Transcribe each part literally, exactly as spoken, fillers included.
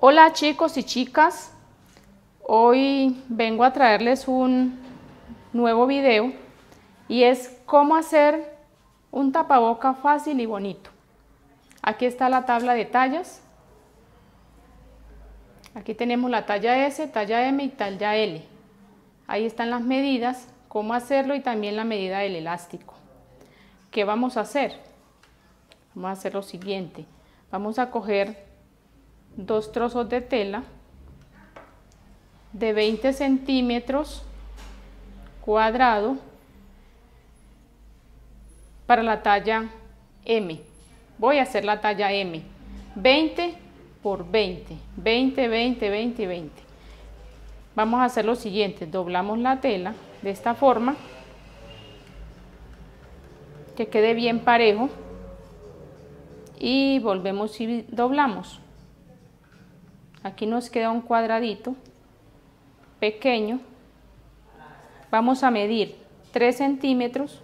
Hola chicos y chicas, hoy vengo a traerles un nuevo video y es cómo hacer un tapaboca fácil y bonito. Aquí está la tabla de tallas, aquí tenemos la talla S, talla M y talla L. Ahí están las medidas, cómo hacerlo y también la medida del elástico. ¿Qué vamos a hacer? Vamos a hacer lo siguiente, vamos a coger dos trozos de tela de veinte centímetros cuadrado para la talla M. Voy a hacer la talla M, veinte por veinte, veinte, veinte, veinte y veinte. Vamos a hacer lo siguiente, doblamos la tela de esta forma, que quede bien parejo, y volvemos y doblamos. Aquí nos queda un cuadradito pequeño. Vamos a medir tres centímetros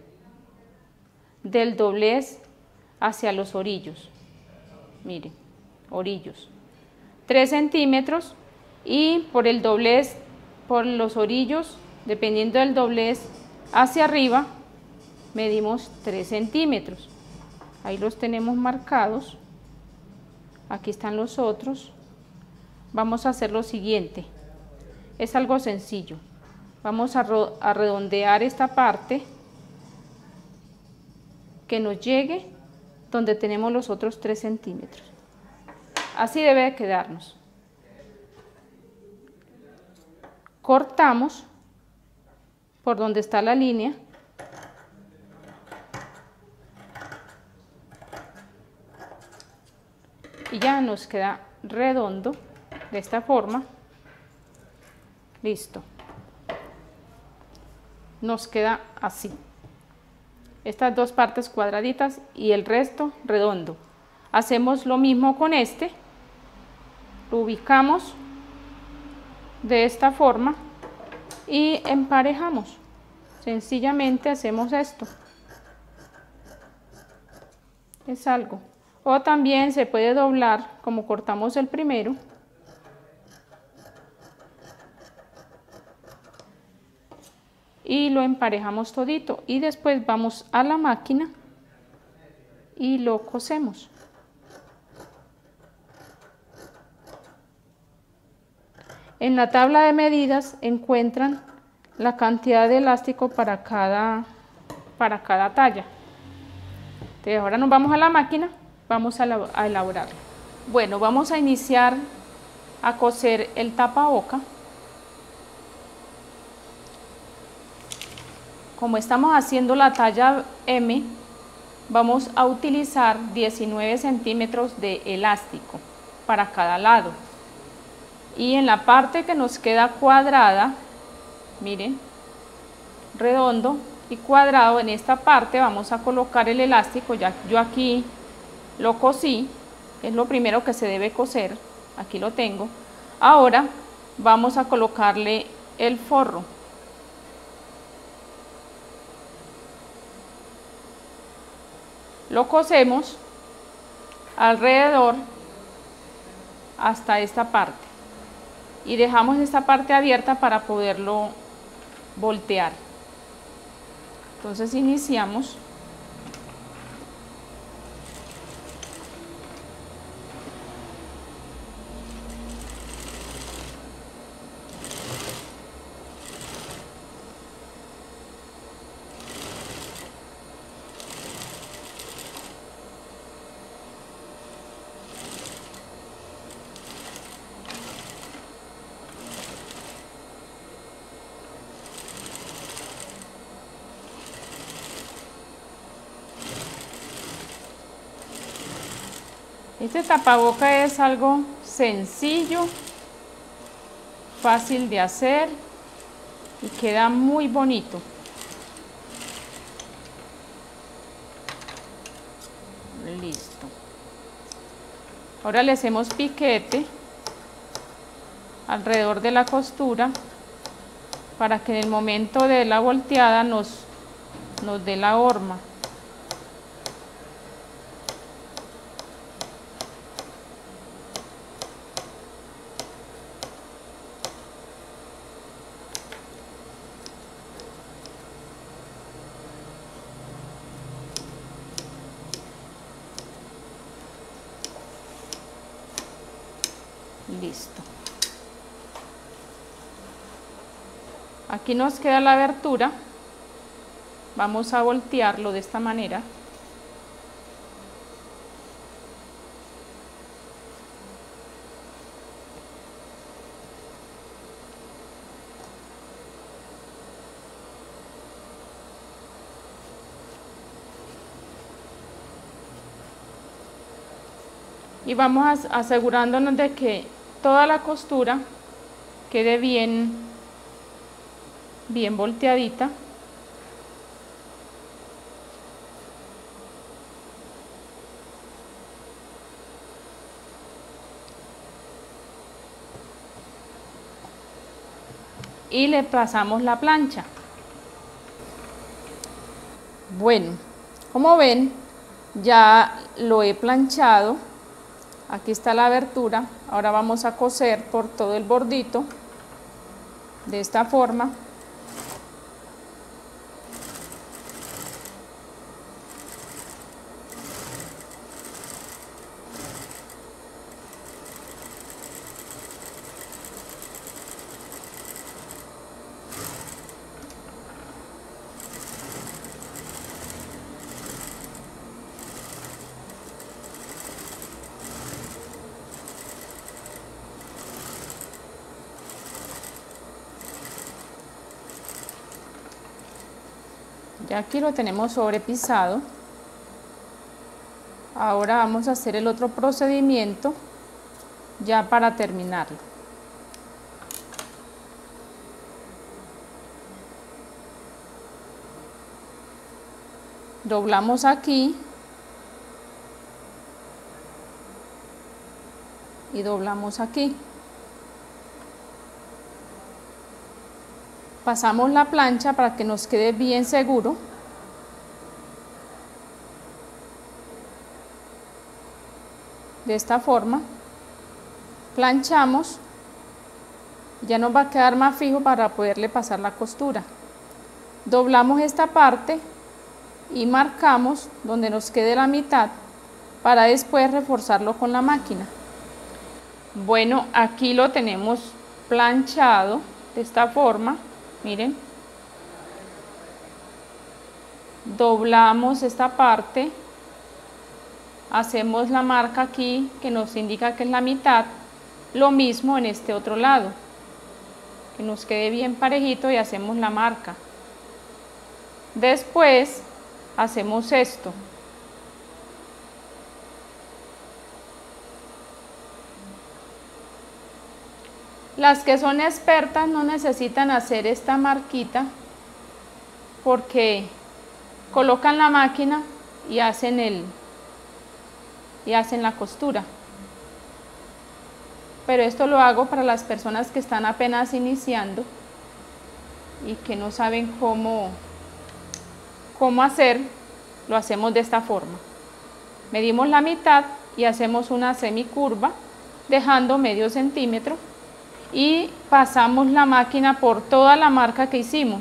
del doblez hacia los orillos. Miren, orillos. tres centímetros, y por el doblez, por los orillos, dependiendo del doblez hacia arriba, medimos tres centímetros. Ahí los tenemos marcados. Aquí están los otros. Vamos a hacer lo siguiente, es algo sencillo, vamos a, a redondear esta parte que nos llegue donde tenemos los otros tres centímetros, así debe de quedarnos. Cortamos por donde está la línea y ya nos queda redondo de esta forma. Listo, nos queda así, estas dos partes cuadraditas y el resto redondo. Hacemos lo mismo con este, lo ubicamos de esta forma y emparejamos. Sencillamente hacemos esto, es algo. O también se puede doblar como cortamos el primero. Y lo emparejamos todito y después vamos a la máquina y lo cosemos. En la tabla de medidas encuentran la cantidad de elástico para cada, para cada talla. Entonces ahora nos vamos a la máquina, vamos a, la, a elaborar. Bueno, vamos a iniciar a coser el tapaboca. Como estamos haciendo la talla M, vamos a utilizar diecinueve centímetros de elástico para cada lado. Y en la parte que nos queda cuadrada, miren, redondo y cuadrado, en esta parte vamos a colocar el elástico. Ya yo aquí lo cosí, es lo primero que se debe coser, aquí lo tengo. Ahora vamos a colocarle el forro. Lo cosemos alrededor hasta esta parte y dejamos esta parte abierta para poderlo voltear. Entonces iniciamos. Este tapaboca es algo sencillo, fácil de hacer y queda muy bonito. Listo. Ahora le hacemos piquete alrededor de la costura para que en el momento de la volteada nos, nos dé la horma. Listo. Aquí nos queda la abertura. Vamos a voltearlo de esta manera. Y vamos asegurándonos de que toda la costura quede bien, bien volteadita. Y le pasamos la plancha. Bueno, como ven, ya lo he planchado. Aquí está la abertura. Ahora vamos a coser por todo el bordito de esta forma. Ya aquí lo tenemos sobrepisado. Ahora vamos a hacer el otro procedimiento ya para terminarlo. Doblamos aquí y doblamos aquí. Pasamos la plancha para que nos quede bien seguro. De esta forma. Planchamos. Ya nos va a quedar más fijo para poderle pasar la costura. Doblamos esta parte y marcamos donde nos quede la mitad para después reforzarlo con la máquina. Bueno, aquí lo tenemos planchado de esta forma. Miren, doblamos esta parte, hacemos la marca aquí que nos indica que es la mitad, lo mismo en este otro lado, que nos quede bien parejito y hacemos la marca. Después hacemos esto. Las que son expertas no necesitan hacer esta marquita porque colocan la máquina y hacen el y hacen la costura. Pero esto lo hago para las personas que están apenas iniciando y que no saben cómo cómo hacer, lo hacemos de esta forma. Medimos la mitad y hacemos una semicurva dejando medio centímetro. Y pasamos la máquina por toda la marca que hicimos.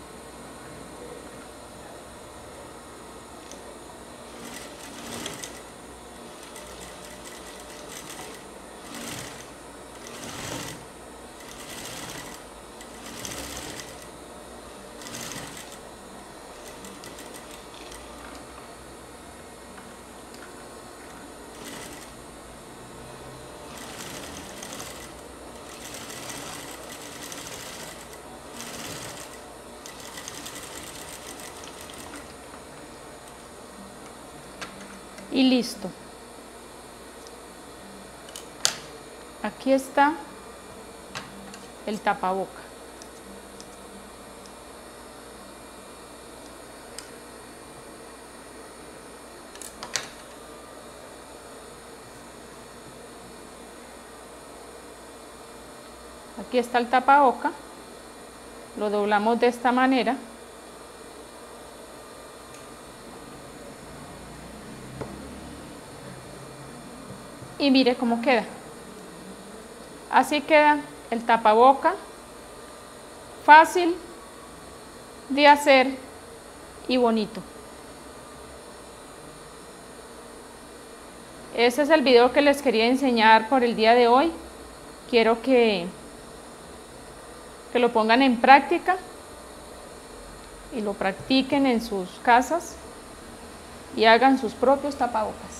Y listo. Aquí está el tapaboca. Aquí está el tapaboca. Lo doblamos de esta manera. Y mire cómo queda. Así queda el tapaboca, fácil de hacer y bonito. Ese es el video que les quería enseñar por el día de hoy. quiero que, que lo pongan en práctica y lo practiquen en sus casas y hagan sus propios tapabocas.